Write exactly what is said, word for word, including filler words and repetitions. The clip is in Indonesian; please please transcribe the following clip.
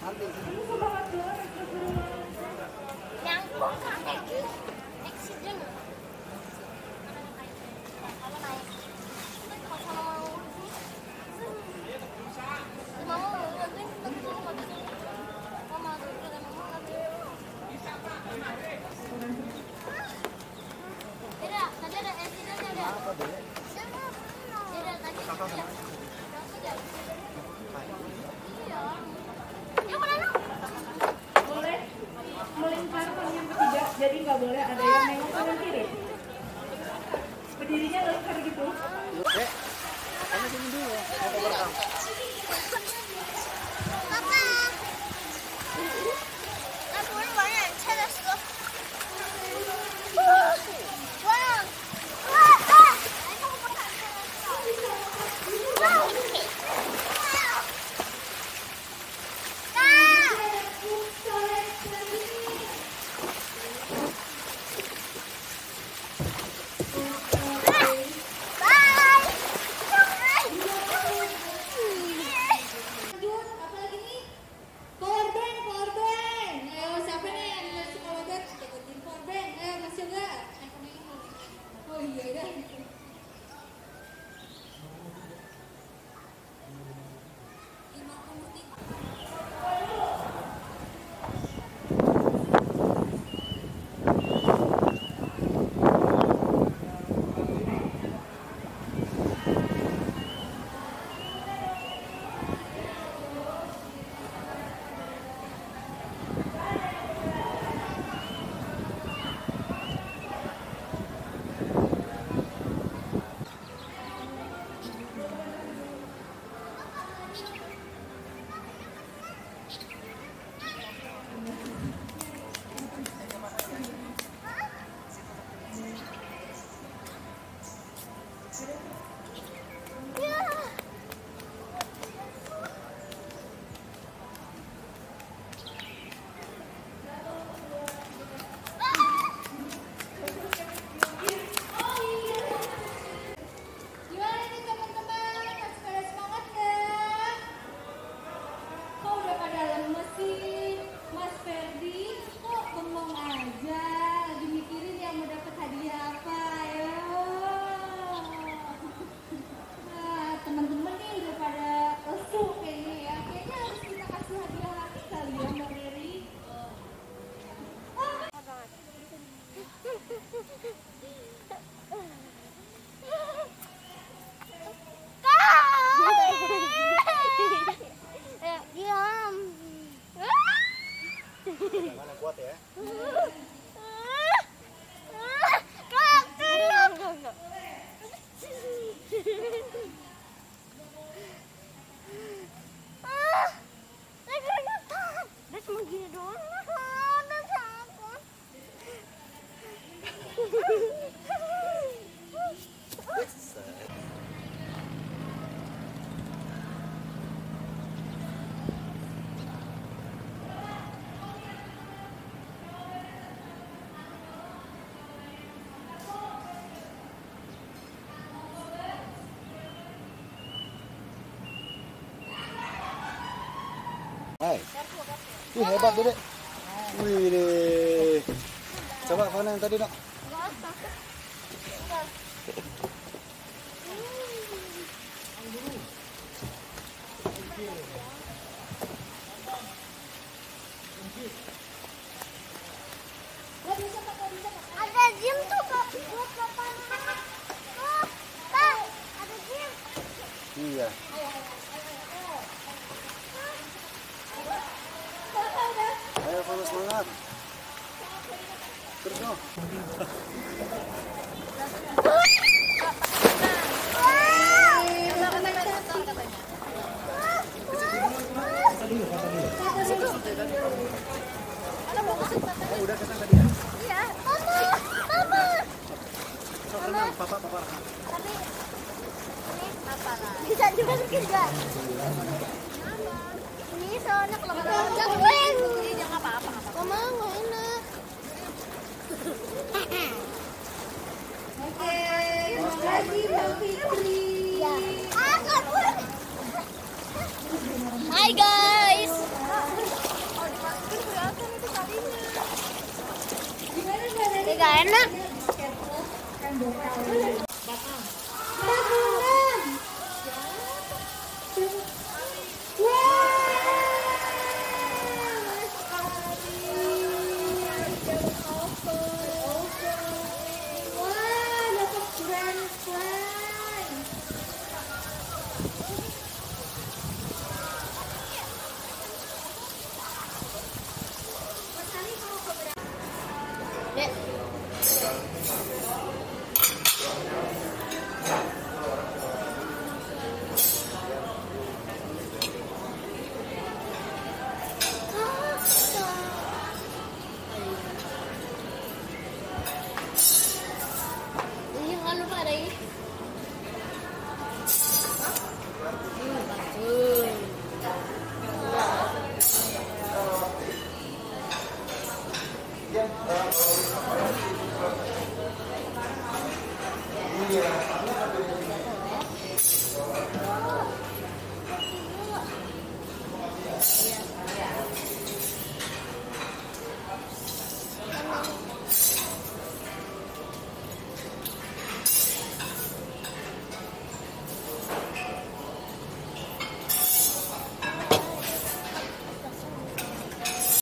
Boleh melingkar yang ketiga, jadi nggak boleh ada yang nengok kanan kiri. Berdirinya lingkar gitu. Dek, kamu sini dulu. Mau ke belakang. Papa, 那不是玩染车的时候，哇哇哇！ Jangan yang kuat ya. Dia cuma gini doang. Dia takut. Hai. Ih, hebat, Dedek. Wih, deh. Coba mana yang tadi, Dok? Ada gym tuh Kak, buat papanya. Oh, Kak, ada gym. Iya. Ayo, kamu semangat. Terus, dong. Oh, udah kesana tadi ya? Iya. Mama, mama. So, tenang, papa, papa. Tapi ini apa lah? Bisa dimasukin nggak? Ini soalnya kalau nggak jangan, jangan apa-apa. Mama nggak enak. Oke, terima kasih Mbak Fitri. Ya. Hai guys. gak enak.